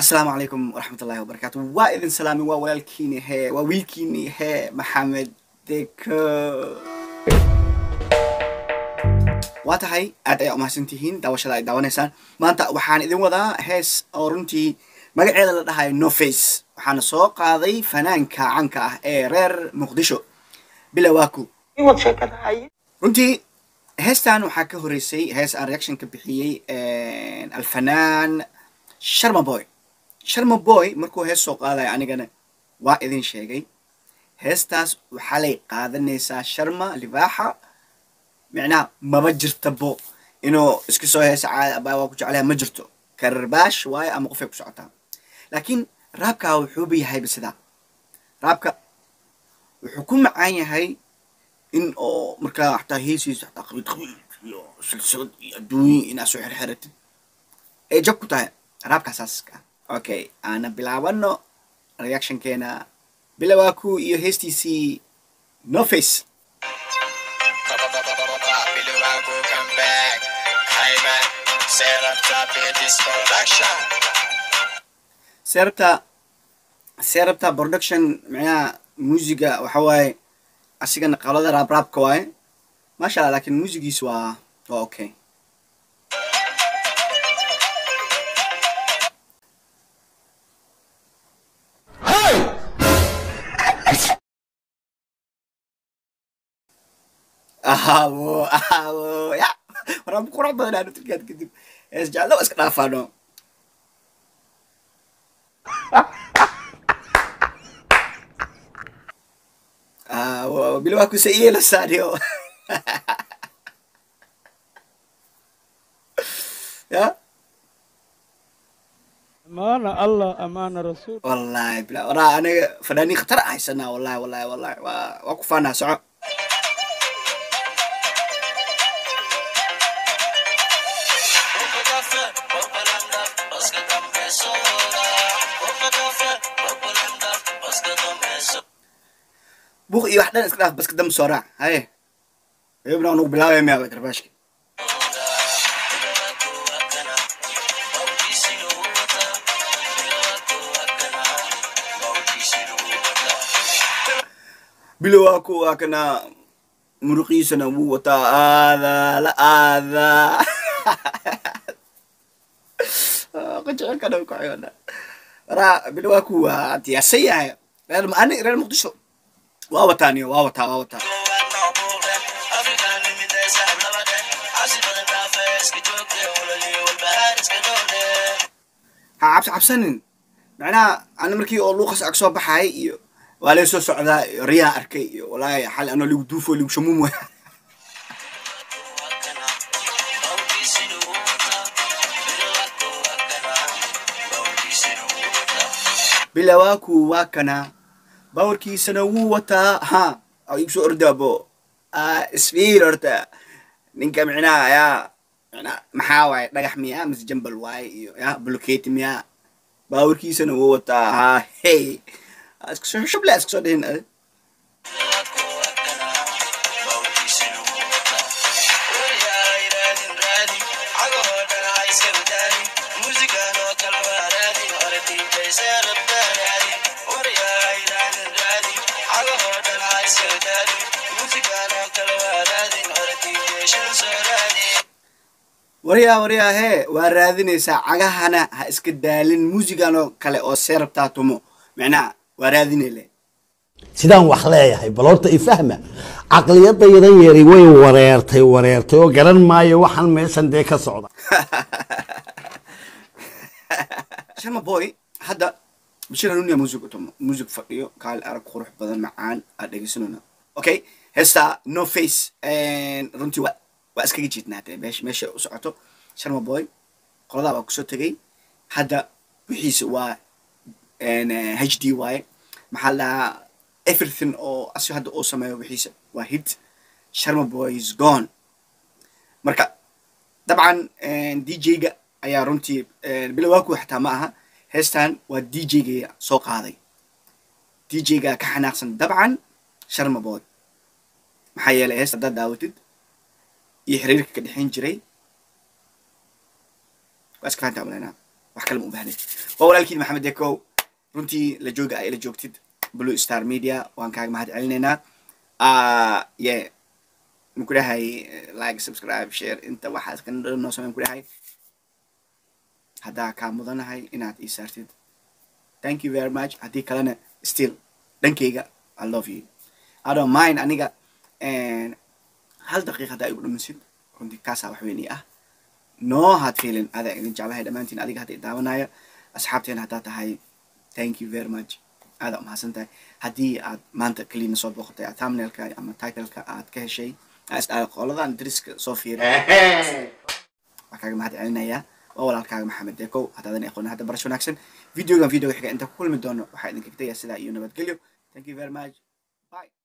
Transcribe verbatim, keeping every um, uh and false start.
السلام عليكم ورحمة الله وبركاته. وإذن سلامي ووالكيني هي وويلكيني هي محمد ديكو. واتهاي أدعي أمها سنتين داوشة داونيسان ما أنت وحان إذن وذا هيس أورنتي مقعد لدهاي نو فيس وحان سوق هذي فنان كعنكا إيه رير مقدشو بلا واكو يوم شكل هاي runtii heestan waxaa ka horeysay hees aan reaction ka bixiyey alfanaan sharma boy sharma boy markuu hees soo qaadaya anigana waa idin sheegay heestaas waxaa lay qaadanaysaa sharma libaaxa micnaha maba jirtabo inuu iska soo heesa caada waa ku jeclahay ma jirto karbaash waaye ama qofay ku socotaa laakiin raabka wuxuu biyahay bisida raabka wuxuu ku macaan yahay إن أو مركا حتى هيسيس حتى قريت خوي يا سلسلة الدنيا إن أسوي حرحرت إيه جبكو تاه راب كاساسكا أوكي أنا بلاوانو رياكشن كينا بلاواكو يو هيستي سي نو فيس سيربتا سيربتا برودكشن معنا موسيقى وحواي أسيقنا قالوا راب راب كواي ما شاء الله لكن موسيقى سوا أوكي أهاو أهاو يا راب قرب بدنا نتكلم كذب إيش جالو إسكنا فانو bila aku saya lah sadio ya أمانة الله أمانة رسول والله بلا ورا أنا فناني خطر أحسنا والله والله والله وقفنا سعى بوخ يوحدنا اسكلاف بس قدام سرعة هاي يبنا نقول بلا يا ميا بكرباشك بلواكو واكنا مرقيسنا موتا هذا لا هذا قد كانوا كعيونا را بلواكو انتي سيئة انا انا انا مقدشو واو تاني واو تا واو تا عبس عبسنن معناها أنا مركي أولو خس أكسو بحاي ولا سو سعدا ريا أركي ولا حال أنا اللي بدوفه اللي بشمومه بلا واكو واكنا باوركي سنووتا ها أو يبسو أردابو آه اسفيل أرتا نينكا معنا يا معنا محاوي رجح مياه مس جنب الواي يا بلوكيت مياه باوركي سنووتا ها هي اسكسو شو بلا اسكسو دين وريا وريا هي ورادين ساعة هنا هاسكدالين موسيقى نو كله أو سيرب تاتمو معناه ورادين له سيدان وحلايا هاي بلورت يفهمه عقلية ضيّدان يري وي وريرتي وريرتي وقرن ما يوحن ميسان ديكا صعودة شرما بوي هذا بشير نونيا موسيقى تمو موسيقى فقيو قال أرك خروح بدل معان أدقيسنونا أوكي هسا نو فيس and runtii waa waa iskaga jiidnaatay meesha meesha u socoto sharma boy qolada baa kusoo tagay hadda wixiisa waa h d waaye maxaa la everything oo asi hadda uu sameeyo wixiisa waa hit sharma boy is gone marka dabcan dj-ga ayaa runtii bila waa ku xataa ma aha heestan waa dj-ga soo qaaday dj-ga ka xanaaqsan dabcan sharma boy maxaa yeelay heesta haddaad daawatid iyo xiriirka ka dhexayn jiray waa iska fahantaa malaynaa wax kale ma u baahnid waa walaalkiin maxamed dekow runtii la jooga ay la joogtid Blue Star Media waan kaaga mahad celinaynaa ah yeah muku dhahay like subscribe share inta waxaad kan noo sameyn ku dhahay hadaa ka mudanahay inaad ii saartid thank you very much hadii kalena still dhankeyga I love you I don't mind aniga and hal daqiiqo hadaa igu dhamisid runtii kaasa wax weyn ah no hard feeling ada idin jeclahay dhamaantiin adiga hadii daawanaya asxaabteena hadaa tahay thank you very much ada mahadsantahay hadii aad maanta kaliina soo booqatay thumbnailka ama title-ka aad ka heshay as'aal qoladan driska soo fiirin waxaan mahad celinayaa waa walaalkaaga maxamed dekow hadaadan aqoon hadda barasho wanaagsan videogan video xiga inta ku kulmi doono waxaa idinka tagayaa sidaa iyo nabadgelyo thank you very much bye